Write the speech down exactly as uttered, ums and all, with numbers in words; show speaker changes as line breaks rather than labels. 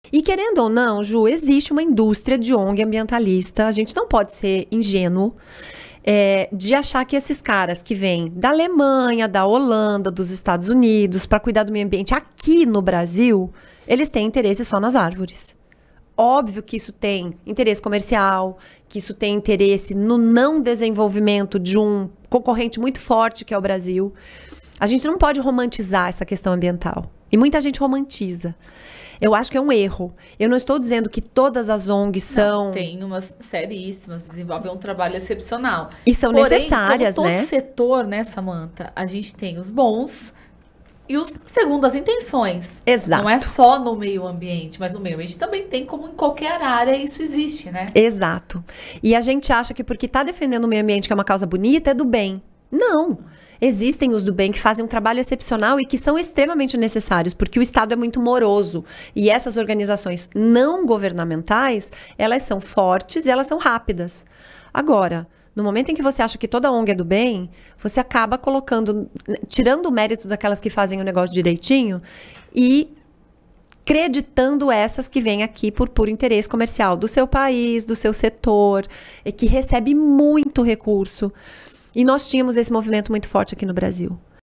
E querendo ou não, Ju, existe uma indústria de O N G ambientalista. A gente não pode ser ingênuo é, de achar que esses caras que vêm da Alemanha, da Holanda, dos Estados Unidos, para cuidar do meio ambiente aqui no Brasil, eles têm interesse só nas árvores. Óbvio que isso tem interesse comercial, que isso tem interesse no não desenvolvimento de um concorrente muito forte que é o Brasil. A gente não pode romantizar essa questão ambiental. E muita gente romantiza. Eu acho que é um erro. Eu não estou dizendo que todas as O N Gs são...
Não, tem umas seríssimas, desenvolvem um trabalho excepcional.
E são
Porém,
necessárias,
como todo
né?
setor, né, Samantha, a gente tem os bons e os segundo as intenções.
Exato.
Não é só no meio ambiente, mas no meio ambiente também tem, como em qualquer área, isso existe, né?
Exato. E a gente acha que porque está defendendo o meio ambiente, que é uma causa bonita, é do bem. Não. Existem os do bem que fazem um trabalho excepcional e que são extremamente necessários, porque o Estado é muito moroso. E essas organizações não governamentais, elas são fortes e elas são rápidas. Agora, no momento em que você acha que toda O N G é do bem, você acaba colocando, tirando o mérito daquelas que fazem o negócio direitinho e creditando essas que vêm aqui por puro interesse comercial do seu país, do seu setor, e que recebe muito recurso. E nós tínhamos esse movimento muito forte aqui no Brasil.